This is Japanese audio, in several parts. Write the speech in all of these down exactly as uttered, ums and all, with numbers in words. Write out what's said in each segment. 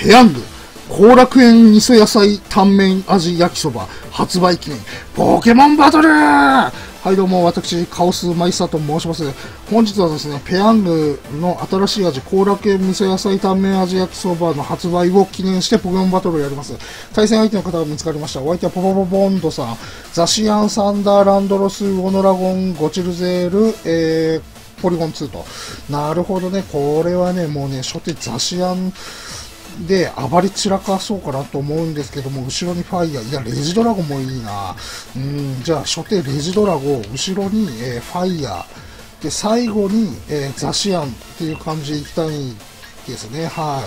ペヤング後楽園味噌野菜タンメン味焼きそば発売記念ポケモンバトル。はいどうも、私カオスマイスターと申します。本日はですね、ペヤングの新しい味後楽園味噌野菜タンメン味焼きそばの発売を記念してポケモンバトルをやります。対戦相手の方が見つかりました。お相手はポポポポンドさん、ザシアンサンダーランドロスウオノラゴンゴチルゼール、えー、ポリゴンツーと。なるほどね、これはね、もうね、初手ザシアンで暴り散らかそうかなと思うんですけども、後ろにファイヤー、いやレジドラゴンもいいな。うん、じゃあ初手レジドラゴン、後ろに、えー、ファイヤーで最後に、えー、ザシアンっていう感じでいきたいですね。はい、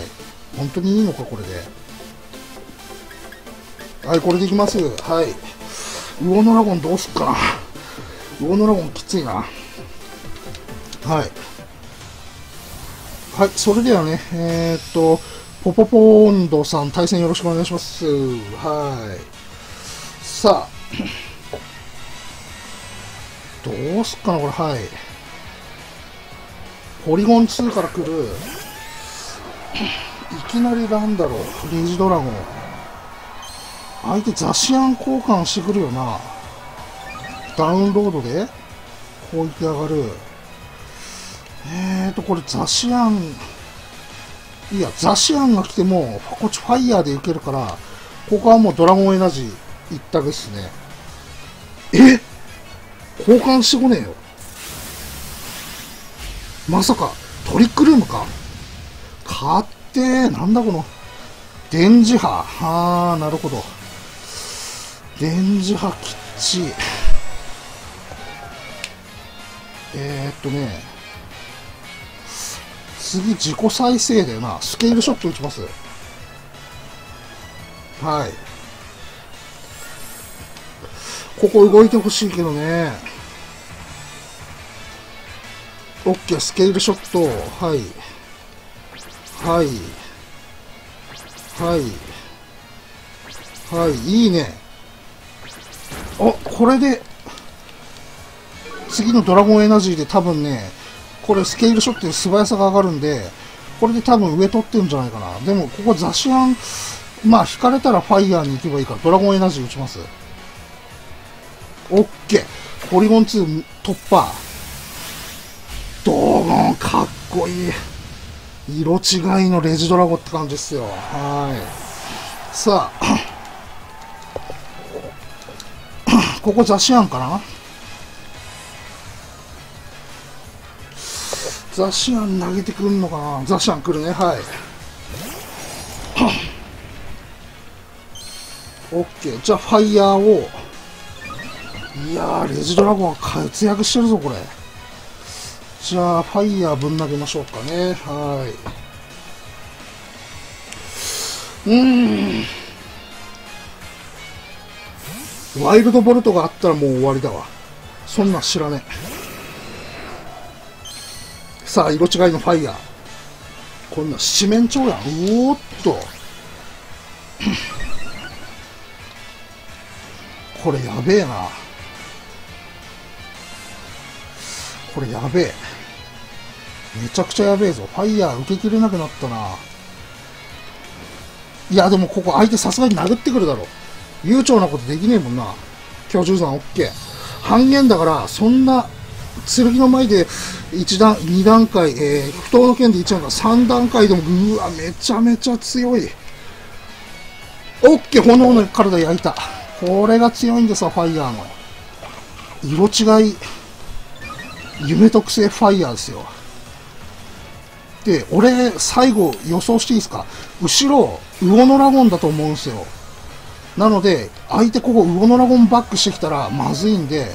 本当にいいのかこれで。はい、これでいきます。はい、ウオノラゴンどうすっかな。ウオノラゴンきついな。はいはい、それではね、えー、っとポポポーンドさん、対戦よろしくお願いします。はい。さあ、どうすっかな、これ、はい。ポリゴンツーから来る。いきなりなんだろう、レジドラゴン。相手ザシアン交換してくるよな。ダウンロードで、こういき上がる。えーと、これザシアン、いや、ザシアンが来ても、こっちファイヤーでいけるから、ここはもうドラゴンエナジー一択ですね。え交換してこねえよ。まさか、トリックルームか買ってー、なんだこの、電磁波。はー、なるほど。電磁波きっち。えー、っとね、次自己再生だよな。スケールショット打ちます。はい。ここ動いてほしいけどね。オッケー、スケールショット。はい。はい。はい。はい。いいね。あ、これで、次のドラゴンエナジーで多分ね、これスケールショットで素早さが上がるんで、これで多分上取ってるんじゃないかな。でも、ここザシアン、まあ、引かれたらファイヤーに行けばいいから、ドラゴンエナジー打ちます。オッケー。ポリゴンツー突破。ドーゴン、かっこいい。色違いのレジドラゴって感じですよ。はい。さあ、ここザシアンかな。ザシアン投げてくるのかな。ザシアン来るね。はい。オッケー。じゃあファイヤーを。いやー、レジドラゴンは活躍してるぞこれ。じゃあファイヤーぶん投げましょうかね。はい。うーん、ワイルドボルトがあったらもう終わりだわ。そんなん知らねえ。さあ、色違いのファイヤー。こんな七面鳥やん。おーっと。これやべえな。これやべえ。めちゃくちゃやべえぞ。ファイヤー受けきれなくなったな。いや、でもここ相手さすがに殴ってくるだろ。悠長なことできねえもんな。居住山オッケー。半減だから、そんな、剣の前でいち段、に段階、えー、不当の剣でいち段階、さん段階でも、うわ、めちゃめちゃ強い。オッケー、炎の体焼いた。これが強いんですわ、ファイヤーの。色違い、夢特性ファイヤーですよ。で、俺、最後予想していいですか。後ろ、ウオノラゴンだと思うんですよ。なので、相手ここウオノラゴンバックしてきたらまずいんで、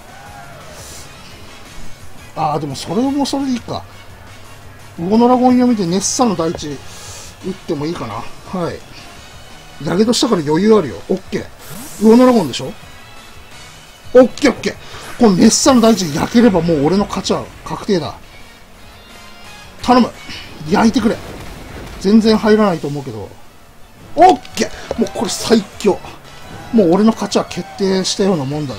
ああ、でもそれもそれでいいか。ウオノラゴン読みでネッサの大地打ってもいいかな。はい。やけどしたから余裕あるよ。オッケー。ウオノラゴンでしょ。オッケーオッケー。このネッサの大地焼ければもう俺の勝ちは確定だ。頼む。焼いてくれ。全然入らないと思うけど。オッケー。もうこれ最強。もう俺の勝ちは決定したようなもんだね。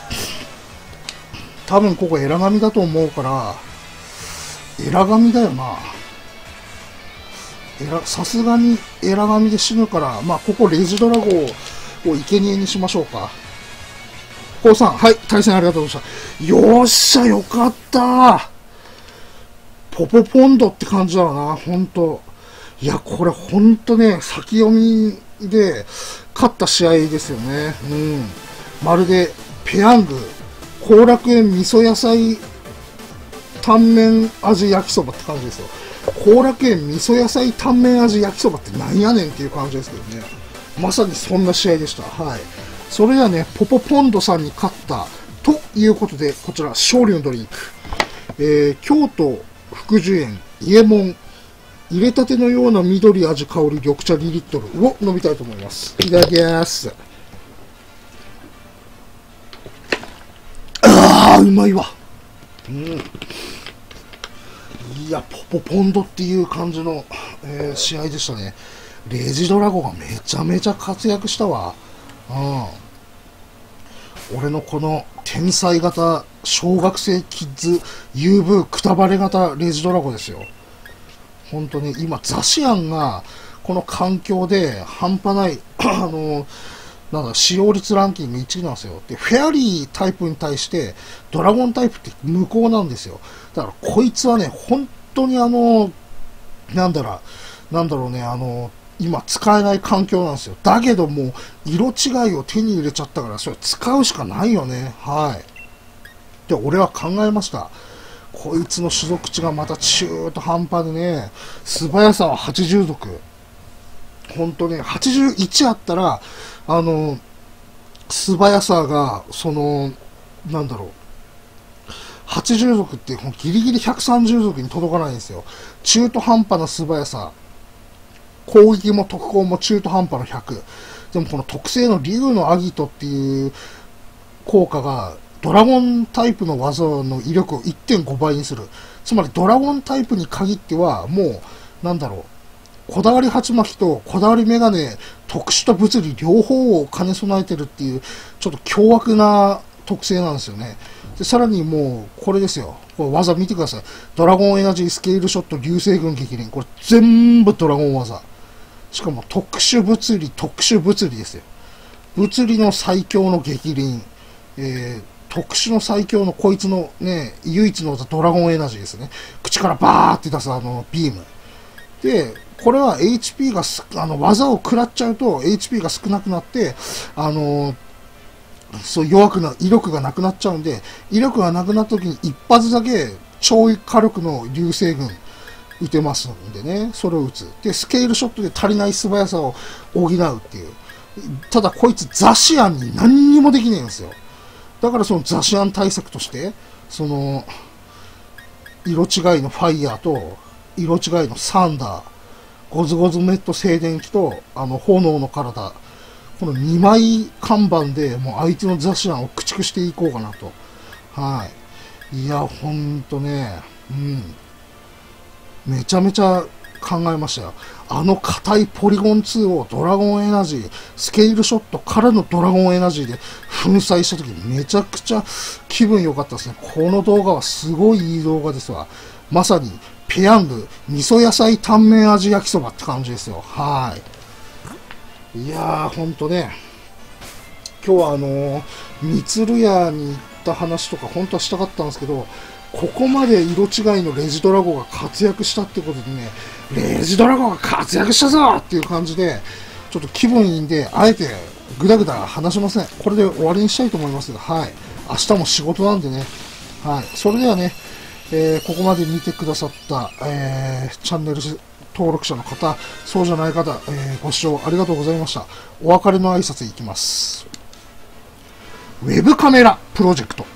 多分ここエラ神だと思うから、エラ神だよな。 えら、さすがにエラ紙で死ぬから、まあ、ここレジドラゴを生贄にしましょうか。コウさん、はい、対戦ありがとうございました。よっしゃ、よかったー。ポポポンドって感じだろうな、ほんと。いや、これほんとね、先読みで勝った試合ですよね。うん。まるで、ペヤング、後楽園味噌野菜タンメン味焼きそばって感じですよ。後楽園味噌野菜タンメン味焼きそばってなんやねんっていう感じですけどね。まさにそんな試合でした。はい。それではね、ポポポンドさんに勝ったということで、こちら、勝利のドリンク。えー、京都福寿園伊右衛門入れたてのような緑味香る緑茶にリットルを飲みたいと思います。いただきます。あー、うまいわ。うん。いや、ポポポンドっていう感じの、えー、試合でしたね。レジドラゴがめちゃめちゃ活躍したわ。うん。俺のこの天才型小学生キッズ ユーブイ くたばれ型レジドラゴですよ。本当に今ザシアンがこの環境で半端ないあのなんだ使用率ランキングいちいなんですよ。でフェアリータイプに対してドラゴンタイプって無効なんですよ。だからこいつはね本当にあのなんだろうなんだろうねあの今使えない環境なんですよ。だけども色違いを手に入れちゃったからそれ使うしかないよね。はい。で俺は考えました。こいつの種族値がまた中途半端でね、素早さははちじゅう族。ほんとね、はちじゅういちあったら、あの、素早さが、その、なんだろう、はちじゅう族ってギリギリひゃくさんじゅう族に届かないんですよ。中途半端な素早さ。攻撃も特攻も中途半端のひゃく。でもこの特性の竜のアギトっていう効果が、ドラゴンタイプの技の威力を いってんご 倍にする。つまりドラゴンタイプに限っては、もう、なんだろう、こだわり鉢巻きとこだわりメガネ、特殊と物理両方を兼ね備えてるっていう、ちょっと凶悪な特性なんですよね。で、さらにもう、これですよ。これ技見てください。ドラゴンエナジースケールショット流星群激鱗。これ全部ドラゴン技。しかも特殊物理、特殊物理ですよ。物理の最強の激鱗。えー特殊の最強のこいつのね、唯一の技ドラゴンエナジーですね。口からバーって出すあのビーム。で、これは エイチピー がす、あの技を食らっちゃうと エイチピー が少なくなって、あのー、そう弱くな、威力がなくなっちゃうんで、威力がなくなった時に一発だけ超火力の流星群撃てますんでね、それを撃つ。で、スケールショットで足りない素早さを補うっていう。ただこいつザシアンに何にもできねえんですよ。だからそのザシアン対策として、その、色違いのファイヤーと、色違いのサンダー、ゴズゴズメット静電気と、あの、炎の体、このにまい看板でもう相手のザシアンを駆逐していこうかなと。はい。いや、ほんとね、うん。めちゃめちゃ考えましたよ。あの硬いポリゴンツーをドラゴンエナジー、スケールショットからのドラゴンエナジーで粉砕した時めちゃくちゃ気分良かったですね。この動画はすごいいい動画ですわ。まさにペヤング味噌野菜タンメン味焼きそばって感じですよ。はい。いやーほんとね、今日はあのー、みつる屋に行った話とか本当はしたかったんですけど、ここまで色違いのレジドラゴが活躍したってことでね、レジドラゴが活躍したぞっていう感じで、ちょっと気分いいんで、あえてぐだぐだ話しません。これで終わりにしたいと思います。はい。明日も仕事なんでね。はい。それではね、えー、ここまで見てくださった、えー、チャンネル登録者の方、そうじゃない方、えー、ご視聴ありがとうございました。お別れの挨拶いきます。ウェブカメラプロジェクト。